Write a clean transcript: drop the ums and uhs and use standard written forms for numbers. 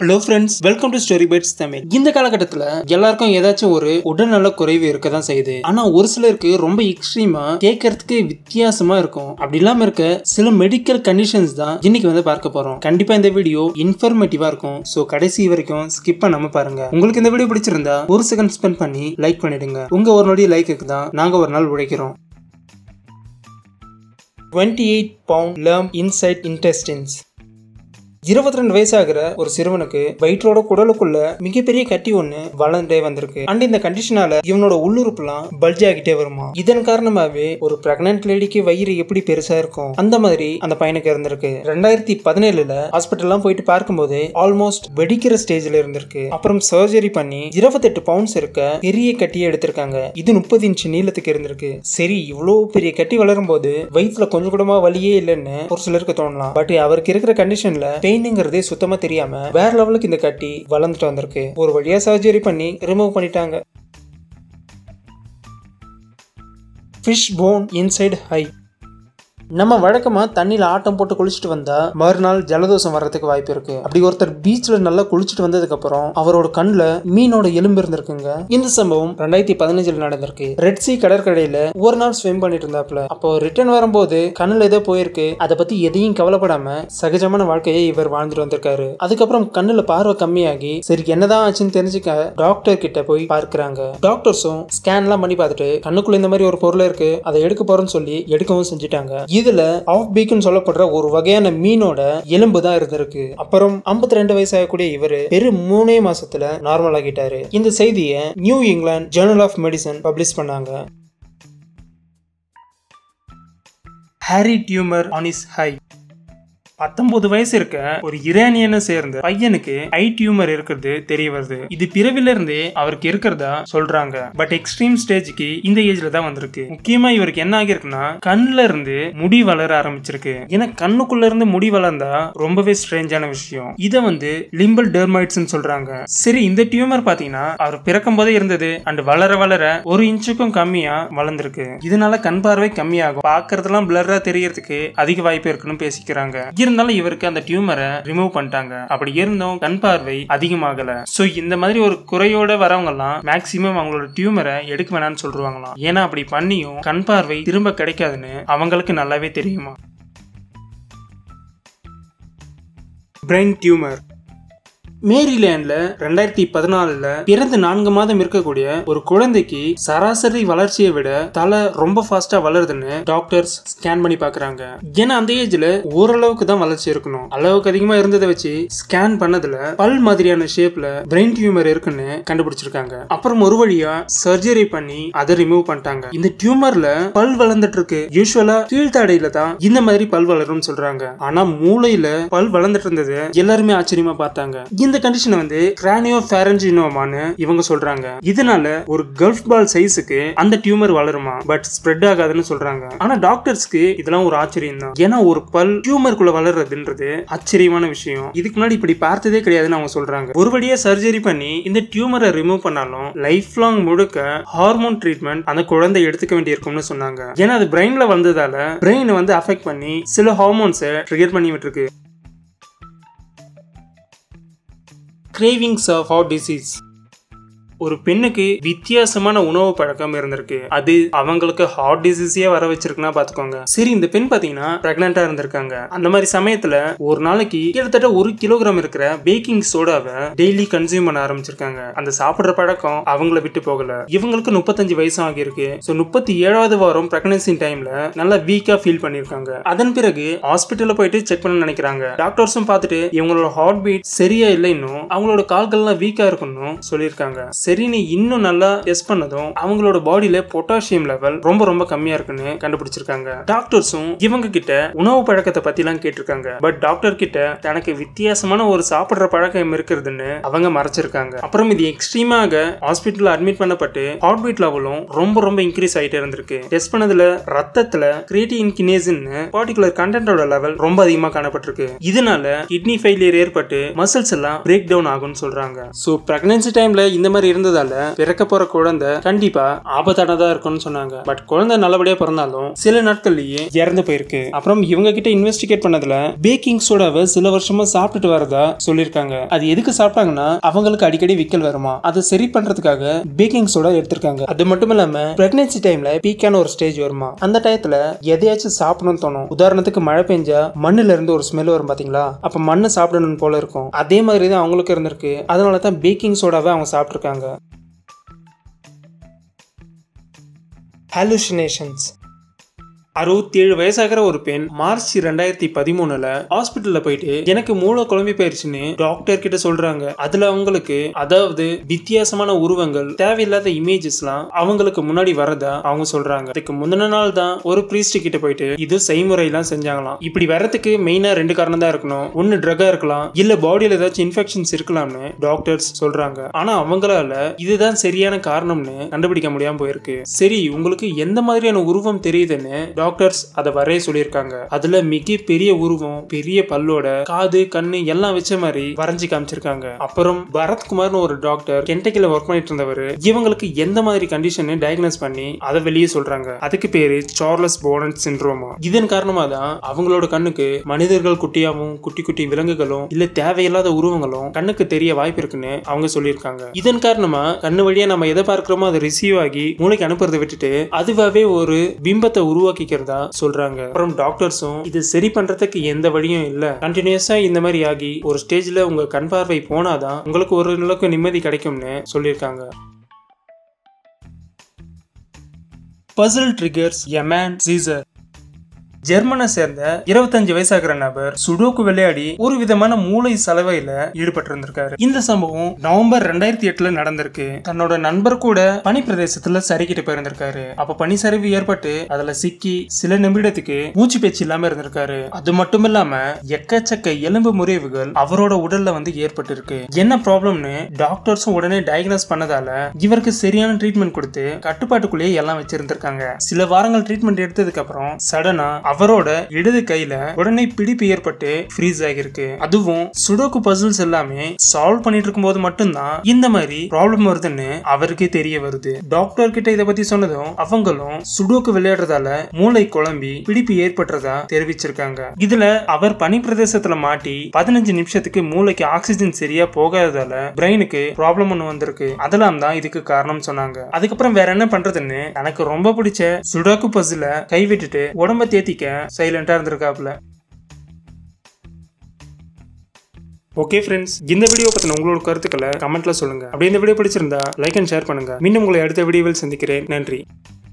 Hello friends, welcome to Story Bytes Tamil. இந்த காலகட்டத்துல எல்லாருக்கும் ஏதாச்சும் ஒரு உடல்நல குறைவு இருக்க தான் செய்யுது. ஆனா ஒரு சிலருக்கு ரொம்ப எக்ஸ்ட்ரீமா கேட்கறதுக்கு வித்தியாசமா இருக்கும். அப்படி இல்லாம இருக்க சில மெடிக்கல் கண்டிஷன்ஸ் தான் இன்னைக்கு வந்து பார்க்க போறோம். கண்டிப்பா இந்த வீடியோ இன்ஃபர்மேட்டிவா இருக்கும். சோ கடைசி வரைக்கும் ஸ்கிப் பண்ணாம பாருங்க. உங்களுக்கு இந்த வீடியோ பிடிச்சிருந்தா ஒரு செகண்ட் ஸ்பெண்ட் பண்ணி லைக் பண்ணிடுங்க. உங்க ஒரு நொடி லைக்குக்கு தான் நாங்க ஒரு நாள் உழைக்கிறோம். 28-pound lump inside intestines. 22 வயசாகிற ஒரு சிறுவனுக்கு வயிற்றோட குடலுக்குள்ள மிகப்பெரிய கட்டி ஒண்ணு வளர்ந்தே வந்திருக்கு. அண்ட் இந்த கண்டிஷனால இவனோட உள்ளுறுப்புலாம் பல்ஜ் ஆகிட்டே வருமா. இதன் காரணமாவே ஒரு பிரெக்னன்ட் லேடிக்கு வயிறு எப்படி பெருசா இருக்கும் அந்த மாதிரி அந்த பையனுக்கு இருந்திருக்கு. 2017 ஹாஸ்பிட்டல்லாம் போயிட்டு பார்க்கும்போது ஆல்மோஸ்ட் வெடிக்கிற ஸ்டேஜ்ல இருந்திருக்கு. அப்புறம் சர்ஜரி பண்ணி 28 பவுண்ட்ஸ் இருக்க பெரிய கட்டியை எடுத்திருக்காங்க. இது 30 இன்ச் நீளத்துக்கு இருந்திருக்கு. சரி, இவ்வளவு பெரிய கட்டி வளரும் போது வயிற்றுல கொஞ்சம் கூடமா வலியே இல்லைன்னு ஒரு சிலருக்கு தோணலாம். பட் அவருக்கு இருக்கிற கண்டிஷன்ல பெயின்ங்கிறதே சுத்தமா தெரியாம வேற லெவலுக்கு இந்த கட்டி வளர்ந்துட்டு வந்திருக்கு. ஒரு வழியா சர்ஜரி பண்ணி ரிமூவ் பண்ணிட்டாங்க. Fish bone inside eye. நம்ம வழக்கமா தண்ணியில ஆட்டம் போட்டு குளிச்சுட்டு வந்தா மறுநாள் ஜலதோஷம் வர்றதுக்கு வாய்ப்பு இருக்கு. அப்படி ஒருத்தர் பீச்ல நல்லா குளிச்சுட்டு வந்ததுக்கு அப்புறம் அவரோட கண்ணுல மீனோட எலும்பு இருந்திருக்குங்க. இந்த சம்பவம் 2015 நடந்திருக்கு. ரெட் சி கடற்கரையில ஒரு நாள் ஸ்விம் பண்ணிட்டு இருந்தாப்ல. அப்போ ரிட்டர்ன் வரும்போது கண்ணுல ஏதோ போயிருக்கு. அதை பத்தி எதையும் கவலைப்படாம சகஜமான வாழ்க்கையை இவர் வாழ்ந்துட்டு வந்திருக்காரு. அதுக்கப்புறம் கண்ணுல பார்வை கம்மியாகி சரி என்னதான் ஆச்சுன்னு தெரிஞ்சுக்க டாக்டர் கிட்ட போய் பார்க்கிறாங்க. டாக்டர்ஸும் ஸ்கேன் எல்லாம் பண்ணி பார்த்துட்டு கண்ணுக்குள்ள இந்த மாதிரி ஒரு பொருள் இருக்கு, அதை எடுக்க போறோம்னு சொல்லி எடுக்கவும் செஞ்சுட்டாங்க. இதுல ஆஃப் பீக்னு சொல்லப்படுற ஒரு வகையான மீனோட எலும்பு தான் இருந்திருக்கு. அப்புறம் 52 வயசாகக்கூடிய இவரு வெறும் 3 மாசத்துல நார்மல் ஆகிட்டாரு. இந்த செய்தியை New England journal of medicine publish பண்ணாங்க. Hairy tumour on is eye. 19 வயசு இருக்க ஒரு இரானியனை சேர்ந்த பையனுக்கு ஐ டியூமர் இருக்கிறது தெரிய வருது. இது பிறவில இருந்தே அவருக்கு இருக்கிறதா சொல்றாங்க. பட் எக்ஸ்ட்ரீம் ஸ்டேஜ்க்கு இந்த ஏஜ்ல தான் வந்திருக்கு. முக்கியமா இவருக்கு என்ன ஆகிருக்குன்னா கண்ணுல இருந்து முடி வளர ஆரம்பிச்சிருக்கு. ஏன்னா கண்ணுக்குள்ள இருந்து முடி வளர்ந்தா ரொம்பவே ஸ்ட்ரேஞ்சான விஷயம். இத வந்து லிம்பல் டெர்மைட்ஸ் சொல்றாங்க. சரி, இந்த டியூமர் பாத்தீங்கன்னா அவர் பிறக்கும் போதே இருந்தது அண்ட் வளர வளர 1 இன்ச்சுக்கும் கம்மியா வளர்ந்துருக்கு. இதனால கண் பார்வை கம்மியாகும். பாக்குறதெல்லாம் பிளர்ரா தெரியறதுக்கு அதிக வாய்ப்பு இருக்குன்னு பேசிக்கிறாங்க. இருந்தாலும் இவருக்கு அந்த டியூமரை ரிமூவ் பண்ணிட்டாங்க. அப்படி இருந்தும் கண் பார்வை அதிகமாகல. சோ இந்த மாதிரி ஒரு குறையோட வரவங்க எல்லாம் மேக்சிமம் அவங்களோட டியூமரை எடுக்க வேணாம்னு சொல்றாங்களாம். ஏன்னா அப்படி பண்ணியும் கண் பார்வை திரும்ப கிடைக்காதுன்னு அவங்களுக்கு நல்லாவே தெரியுமா. Brain tumour. மேரிலேண்ட்ல 2014 பிறந்து 4 மாதம் இருக்கக்கூடிய ஒரு குழந்தைக்கு சராசரி வளர்ச்சியை விட தலை ரொம்ப ஃபாஸ்டா வளருதுன்னு டாக்டர்ஸ் ஸ்கேன் பண்ணி பாக்குறாங்க. ஏன்னா அந்த ஏஜ்ல ஓரளவுக்கு தான் வளர்ச்சி இருக்கணும். அளவுக்கு அதிகமா இருந்ததை வச்சு ஸ்கேன் பண்ணதுல பல் மாதிரியான ஷேப்ல பிரெயின் டியூமர் இருக்குன்னு கண்டுபிடிச்சிருக்காங்க. அப்புறம் ஒரு வழியா சர்ஜரி பண்ணி அதை ரிமூவ் பண்ணிட்டாங்க. இந்த டியூமர்ல பல் வளர்ந்துட்டு இருக்கு. யூசுவலா கீழ்த்தாடையில தான் இந்த மாதிரி பல் வளரும் சொல்றாங்க. ஆனா மூளையில பல் வளர்ந்துட்டு இருந்தது எல்லாருமே ஆச்சரியமா பார்த்தாங்க. இந்த கண்டிஷன் வந்து கிரானியோஃபாரஞ்சினோமான்னு இவங்க சொல்றாங்க. இதனால ஒரு கல்ஃப் பால் சைஸுக்கு அந்த டியூமர் வளருமா, பட் ஸ்ப்ரெட் ஆகாதுன்னு சொல்றாங்க. ஆனா டாக்டர்ஸ்க்கு இதெல்லாம் ஒரு ஆச்சரியம் தான். ஏன்னா ஒரு பல் டியூமருக்குள்ள வளர்றதுன்றது ஆச்சரியமான விஷயம். இதுக்கு முன்னாடி இப்படி பார்த்ததே கிடையாதுன்னு அவங்க சொல்றாங்க. ஒரு வழியா சர்ஜரி பண்ணி இந்த டியூமரை ரிமூவ் பண்ணாலும் லைஃப் லாங் முழுக்க ஹார்மோன் ட்ரீட்மெண்ட் அந்த குழந்தை எடுத்துக்க வேண்டியிருக்கும்னு சொன்னாங்க. ஏன்னா அது பிரெயின்ல வந்ததால பிரெயின் வந்து அஃபெக்ட் பண்ணி சில ஹார்மோன்ஸை ட்ரிகர் பண்ணி விட்டுருக்கு. Cravings of heart disease. ஒரு பெண்ணுக்கு வித்தியாசமான உணவு பழக்கம் இருந்திருக்கு. அது அவங்களுக்கு ஹார்ட் டிசீஸே வர வச்சிருக்குன்னா பாத்துக்கோங்க. சரி, இந்த பெண் பாத்தீங்கன்னா பிரெக்னண்டா இருந்திருக்காங்க. அந்த மாதிரி சமயத்துல ஒரு நாளைக்கு கிட்டத்தட்ட 1 கிலோகிராம் இருக்கிற பேக்கிங் சோடாவை டெய்லி கன்சியூம் பண்ண ஆரம்பிச்சிருக்காங்க. அந்த சாப்பிடுற பழக்கம் அவங்கள விட்டு போகல. இவங்களுக்கு 35 வயசு ஆகியிருக்கு. 37வது வாரம் பிரெக்னன்சி டைம்ல நல்லா வீக்கா ஃபீல் பண்ணிருக்காங்க. அதன் பிறகு ஹாஸ்பிட்டல்ல போயிட்டு செக் பண்ண நினைக்கிறாங்க. டாக்டர்ஸும் பார்த்துட்டு இவங்களோட ஹார்ட் பீட் சரியா இல்லைன்னு அவங்களோட கால்கள்லாம் வீக்கா இருக்குன்னு சொல்லியிருக்காங்க. சரின்னு இன்னும் நல்லா டெஸ்ட் பண்ணதும் அவங்களோட பாடியில பொட்டாசியம் லெவல் ரொம்ப கம்மியா இருக்குன்னு கண்டுபிடிச்சிருக்காங்க. டாக்டர்ஸும் இவங்க கிட்ட உணவு பழக்கத்தை பத்தி எல்லாம் கேட்டிருக்காங்க. பட் டாக்டர் கிட்ட தனக்கு வித்தியாசமான ஒரு சாப்பிடுற பழக்கம் இருக்கிறதுன்னு அவங்க மறைச்சிருக்காங்க. அப்புறம் இது எக்ஸ்ட்ரீமாக ஹாஸ்பிட்டல்ல அட்மிட் பண்ணப்பட்டு ஹார்ட் பீட் லெவலும் ரொம்ப இன்க்ரீஸ் ஆயிட்டே இருந்திருக்கு. டெஸ்ட் பண்ணதுல ரத்தத்துல கிரியேட்டின் கினேஸ்னு பார்ட்டிகுலர் கண்டென்ட்டோட லெவல் ரொம்ப அதிகமா காணப்பட்டிருக்கு. இதனால கிட்னி ஃபெயிலியர் ஏற்பட்டு மசில்ஸ் எல்லாம் பிரேக் டவுன் ஆகும்னு சொல்றாங்க. சோ பிரெக்னன்சி டைம்ல இந்த மாதிரி இருந்ததால பிறக்க போற குழந்தை கண்டிப்பா ஆபத்தானதா இருக்கும்னு சொன்னாங்க. பட் குழந்தை நல்லபடியா பிறந்தாலும் சில நாட்கள்லயே இறந்து போயிருக்கு. அப்புறம் இவங்க கிட்ட இன்வெஸ்டிகேட் பண்ணதுல பேக்கிங் சோடாவை சில வருஷமா சாப்பிட்டுட்டு வரதா சொல்லிருக்காங்க. அது எதுக்கு சாப்பிட்டாங்கன்னா அவங்களுக்கு அடிக்கடி விக்கல் வருமா, அதை சரி பண்றதுக்காக பேக்கிங் சோடா எடுத்திருக்காங்க. அது மட்டும் இல்லாம பிரெக்னன்சி டைம்ல பீக்கான ஒரு ஸ்டேஜ் வருமா, அந்த டயத்துல எதையாச்சும் சாப்பிடணும்னு தோணும். உதாரணத்துக்கு மழை பெஞ்சா மண்ணுல இருந்து ஒரு ஸ்மெல் வரும் பாத்தீங்களா, அப்ப மண்ணை சாப்பிடணும் போல இருக்கும். அதே மாதிரி தான் அவங்களுக்கு இருந்திருக்கு. அதனாலதான் பேக்கிங் சோடாவை அவங்க சாப்பிட்டிருக்காங்க. ஹாலுசினேஷன்ஸ். 67 வயசாகிற ஒரு பெண் மார்ச் 2013 ஹாஸ்பிட்டல்ல போயிட்டு எனக்கு மூளை குழம்பி போயிருச்சுன்னு டாக்டர் கிட்ட சொல்றாங்க. அதுல அவங்களுக்கு அதாவது வித்தியாசமான உருவங்கள், தேவையில்லாத இமேஜஸ் எல்லாம் அவங்களுக்கு முன்னாடி வரதா அவங்க சொல்றாங்க. அதுக்கு முந்தின நாள் தான் ஒரு பிரீஸ்ட் கிட்ட போயிட்டு இது செய்முறை எல்லாம் செஞ்சாங்களாம். இப்படி வர்றதுக்கு மெயினா 2 காரணம் தான் இருக்கணும். ஒன்னு ட்ரக்கா இருக்கலாம், இல்ல பாடியில ஏதாச்சும் இன்ஃபெக்ஷன்ஸ் இருக்கலாம்னு டாக்டர்ஸ் சொல்றாங்க. ஆனா அவங்களால இதுதான் சரியான காரணம்னு கண்டுபிடிக்க முடியாம போயிருக்கு. சரி, உங்களுக்கு எந்த மாதிரியான உருவம் தெரியுதுன்னு டாக்டர்ஸ் அதை வரைய சொல்லியிருக்காங்க. அதுல மிக பெரிய உருவம், பெரிய பல்லோட காது கண்ணு எல்லாம் வச்ச மாதிரி வரைஞ்சி காமிச்சிருக்காங்க. அப்புறம் பரத்குமார்னு ஒரு டாக்டர் கென்டக்கில ஒர்க் பண்ணிட்டு இருந்தவர் இவங்களுக்கு எந்த மாதிரி கண்டிஷன் டயக்னோஸ் பண்ணி அதை வெளியே சொல்றாங்க. அதுக்கு பேரு சார்லஸ் போனட் சிண்ட்ரோமா. இதன் காரணமா தான் அவங்களோட கண்ணுக்கு மனிதர்கள் குட்டியாவும் குட்டி குட்டி விலங்குகளும் இல்ல தேவையில்லாத உருவங்களும் கண்ணுக்கு தெரிய வாய்ப்பு இருக்குன்னு அவங்க சொல்லியிருக்காங்க. இதன் காரணமா கண்ணு வழியா நம்ம எதை பார்க்கிறோமோ அதை ரிசீவ் ஆகி மூளைக்கு அனுப்புறதை விட்டுட்டு அதுவாவே ஒரு பிம்பத்தை உருவாக்கி சொல்றாங்க. அப்புறம் டாக்டர்ஸும் இது சரி பண்றதுக்கு எந்த வழியும் இல்ல, கண்டினியூஸா இந்த மாதிரி ஆகி ஒரு ஸ்டேஜ்ல உங்க கண் பார்வை போனாதான் உங்களுக்கு ஒரு அளவுக்கு நிம்மதி கிடைக்கும்னு சொல்லியிருக்காங்க. Puzzle triggers a man seizure. ஜெர்மனை சேர்ந்த 25 வயசாகிற நபர் சுடோக்கு விளையாடி ஒரு விதமான மூளை சலவையில ஈடுபட்டு இருந்திருக்காரு. இந்த சம்பவம் நவம்பர் 2008 நடந்திருக்கு. தன்னோட நண்பர் கூட பனி பிரதேசத்துல சரிக்கிட்டு போயிருந்திருக்காரு. அப்ப பனி சரிவு ஏற்பட்டு அதுல சிக்கி சில நிமிடத்துக்கு மூச்சு பேச்சு இல்லாம இருந்திருக்காரு. அது மட்டும் இல்லாம எக்கச்சக்க எலும்பு முறிவுகள் அவரோட உடல்ல ஏற்பட்டு இருக்கு. என்ன ப்ராப்ளம்னு டாக்டர்ஸும் உடனே டயக்னோஸ் பண்ணதால இவருக்கு சரியான ட்ரீட்மெண்ட் கொடுத்து கட்டுப்பாட்டுக்குள்ளேயே எல்லாம் வச்சிருந்திருக்காங்க. சில வாரங்கள் ட்ரீட்மெண்ட் எடுத்ததுக்கு அப்புறம் சடனா அவரோட இடது கையில உடனே பிடிப்பு ஏற்பட்டு ஃப்ரீஸ் ஆகிருக்கு. அதுவும் சுடோக்கு பசில்ஸ் எல்லாமே சால்வ் பண்ணிட்டு இருக்கும் போது மட்டும்தான் இந்த மாதிரி ப்ராப்ளம் வருதுன்னு அவருக்கே தெரிய வருது. டாக்டர் கிட்ட இதை பத்தி சொன்னதும் அவங்களும் சுடோக்கு விளையாடுறதால மூளை குழம்பி பிடிப்பு ஏற்பட்டதா தெரிவிச்சிருக்காங்க. இதுல அவர் பனி பிரதேசத்துல மாட்டி 15 நிமிஷத்துக்கு மூளைக்கு ஆக்சிஜன் சரியா போகாததால பிரெயினுக்கு ப்ராப்ளம் ஒண்ணு வந்திருக்கு. அதெல்லாம் தான் இதுக்கு காரணம் சொன்னாங்க. அதுக்கப்புறம் வேற என்ன பண்றதுன்னு எனக்கு ரொம்ப பிடிச்ச சுடோக்கு பசில கைவிட்டுட்டு உடம்ப தேத்திக்க சைலண்டா இருந்திருக்காப்ல. ஓகே ஃப்ரெண்ட்ஸ், இந்த வீடியோ பத்தின உங்களோட கருத்துக்களை கமெண்ட்ல சொல்லுங்க. அப்படி இந்த வீடியோ பிடிச்சிருந்தா லைக் அண்ட் ஷேர் பண்ணுங்க. மீண்டும் உங்களை அடுத்த வீடியோவில் சந்திக்கிறேன். நன்றி.